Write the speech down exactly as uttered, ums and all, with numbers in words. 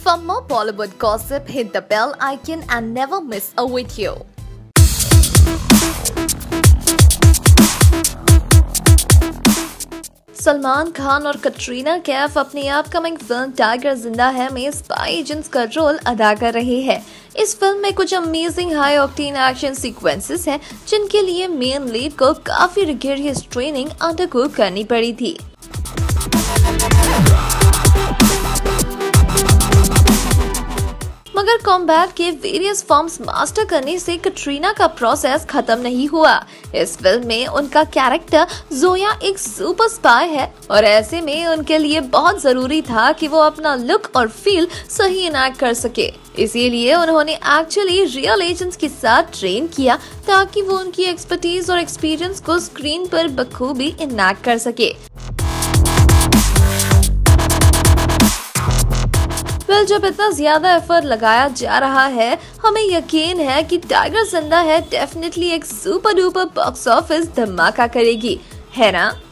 For more Bollywood gossip, hit the bell icon and never miss a video. Salman Khan और कटरीना कैफ अपनी upcoming film tiger जिंदा है में spy agents का रोल अदा कर रहे हैं। इस फिल्म में कुछ amazing high octane action sequences हैं, जिनके लिए मेन लीड को काफी रिगोरियस ट्रेनिंग अंडरगो करनी पड़ी थी। मगर कॉम्बैट के वेरियस फॉर्म्स मास्टर करने से कटरीना का प्रोसेस खत्म नहीं हुआ। इस फिल्म में उनका कैरेक्टर जोया एक सुपर स्पाई है और ऐसे में उनके लिए बहुत जरूरी था कि वो अपना लुक और फील सही इनैक्ट कर सके। इसीलिए उन्होंने एक्चुअली रियल एजेंट्स के साथ ट्रेन किया ताकि वो उनकी एक्सपर्टीज और एक्सपीरियंस को स्क्रीन पर बखूबी इनैक्ट कर सके। वेल जब इतना ज्यादा एफर्ट लगाया जा रहा है, हमें यकीन है कि टाइगर जिंदा है डेफिनेटली एक सुपर डुपर बॉक्स ऑफिस धमाका करेगी, है ना?